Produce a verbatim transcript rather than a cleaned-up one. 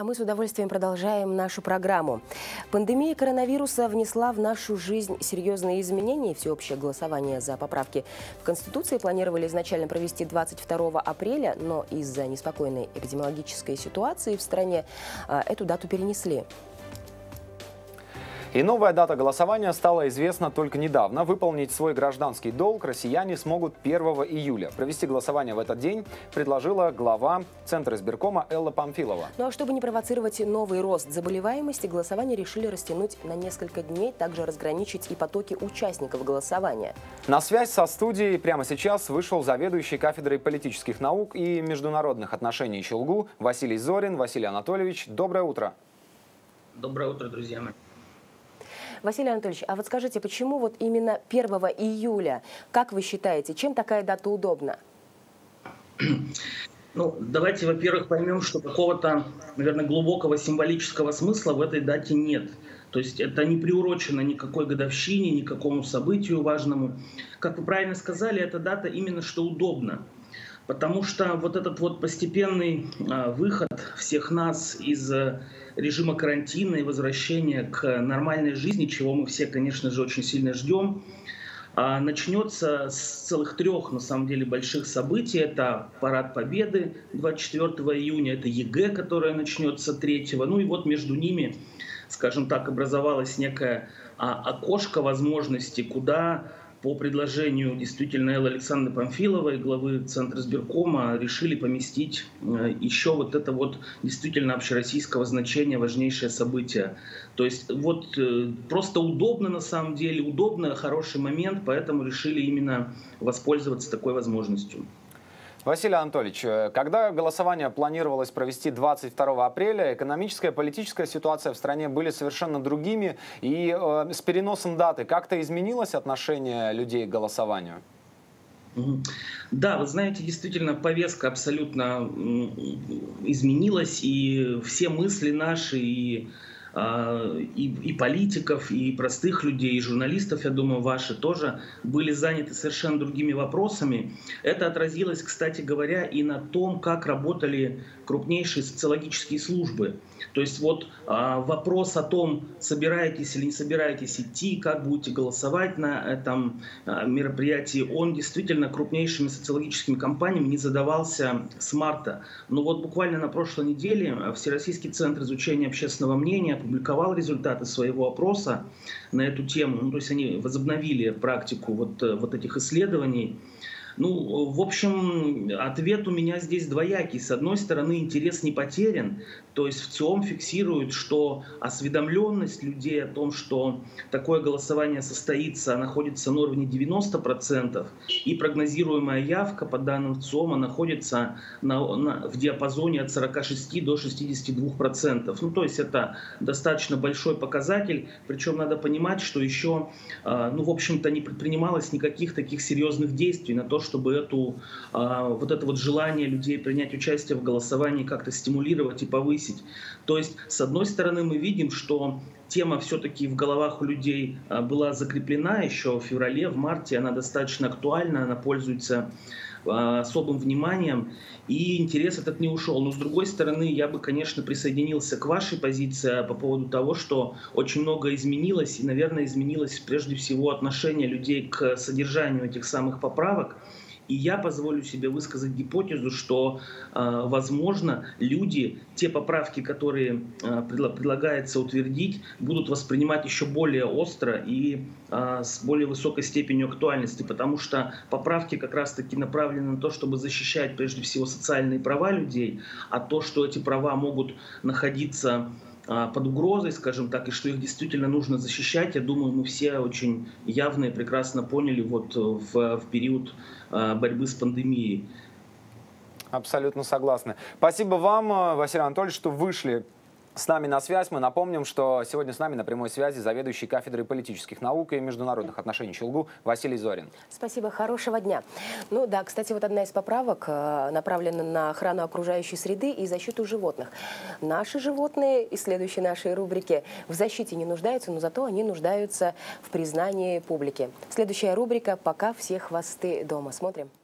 А мы с удовольствием продолжаем нашу программу. Пандемия коронавируса внесла в нашу жизнь серьезные изменения. Всеобщее голосование за поправки в Конституции планировали изначально провести двадцать второго апреля, но из-за неспокойной эпидемиологической ситуации в стране эту дату перенесли. И новая дата голосования стала известна только недавно. Выполнить свой гражданский долг россияне смогут первого июля. Провести голосование в этот день предложила глава Центра избиркома Элла Памфилова. Ну а чтобы не провоцировать новый рост заболеваемости, голосование решили растянуть на несколько дней, также разграничить и потоки участников голосования. На связь со студией прямо сейчас вышел заведующий кафедрой политических наук и международных отношений ЧелГУ Василий Зорин. Василий Анатольевич, доброе утро. Доброе утро, друзья мои. Василий Анатольевич, а вот скажите, почему вот именно первого июля? Как вы считаете, чем такая дата удобна? Ну, давайте, во-первых, поймем, что какого-то, наверное, глубокого символического смысла в этой дате нет. То есть это не приурочено никакой годовщине, никакому событию важному. Как вы правильно сказали, эта дата именно что удобна. Потому что вот этот вот постепенный а, выход всех нас из режима карантина и возвращение к нормальной жизни, чего мы все, конечно же, очень сильно ждем, а, начнется с целых трех, на самом деле, больших событий. Это Парад Победы двадцать четвёртого июня, это ЕГЭ, которое начнется третьего. Ну и вот между ними, скажем так, образовалось некое а, окошко возможности, куда по предложению действительно Эллы Александровны Памфиловой, главы Центра избиркома, решили поместить еще вот это вот действительно общероссийского значения важнейшее событие. То есть вот просто удобно на самом деле, удобно, хороший момент, поэтому решили именно воспользоваться такой возможностью. Василий Анатольевич, когда голосование планировалось провести двадцать второго апреля, экономическая и политическая ситуация в стране были совершенно другими. И э, с переносом даты как-то изменилось отношение людей к голосованию? Да, вы знаете, действительно, повестка абсолютно изменилась. И все мысли наши, и И, и политиков, и простых людей, и журналистов, я думаю, ваши тоже были заняты совершенно другими вопросами. Это отразилось, кстати говоря, и на том, как работали крупнейшие социологические службы. То есть вот а, вопрос о том, собираетесь или не собираетесь идти, как будете голосовать на этом а, мероприятии, он действительно крупнейшими социологическими компаниями не задавался с марта. Но вот буквально на прошлой неделе Всероссийский центр изучения общественного мнения опубликовал результаты своего опроса на эту тему. Ну, то есть они возобновили практику вот, вот этих исследований. Ну, в общем, ответ у меня здесь двоякий. С одной стороны, интерес не потерян. То есть ВЦИОМ фиксирует, что осведомленность людей о том, что такое голосование состоится, находится на уровне девяноста процентов. И прогнозируемая явка, по данным ВЦИОМа, находится на, на, в диапазоне от сорока шести до шестидесяти двух процентов. Ну, то есть это достаточно большой показатель. Причем надо понимать, что еще, ну, в общем-то, не предпринималось никаких таких серьезных действий на то, чтобы эту, вот это вот желание людей принять участие в голосовании как-то стимулировать и повысить. То есть, с одной стороны, мы видим, что тема все-таки в головах у людей была закреплена еще в феврале, в марте, она достаточно актуальна, она пользуется особым вниманием, и интерес этот не ушел. Но с другой стороны, я бы, конечно, присоединился к вашей позиции по поводу того, что очень много изменилось, и, наверное, изменилось прежде всего отношение людей к содержанию этих самых поправок. И я позволю себе высказать гипотезу, что, э, возможно, люди те поправки, которые э, предлагается утвердить, будут воспринимать еще более остро и э, с более высокой степенью актуальности, потому что поправки как раз-таки направлены на то, чтобы защищать прежде всего социальные права людей, а то, что эти права могут находиться под угрозой, скажем так, и что их действительно нужно защищать, я думаю, мы все очень явно и прекрасно поняли вот в, в период борьбы с пандемией. Абсолютно согласны. Спасибо вам, Василий Анатольевич, что вышли с нами на связь. Мы напомним, что сегодня с нами на прямой связи заведующий кафедрой политических наук и международных отношений ЧелГУ Василий Зорин. Спасибо, хорошего дня. Ну да, кстати, вот одна из поправок направлена на охрану окружающей среды и защиту животных. Наши животные, и следующей нашей рубрике, в защите не нуждаются, но зато они нуждаются в признании публики. Следующая рубрика «Пока все хвосты дома». Смотрим.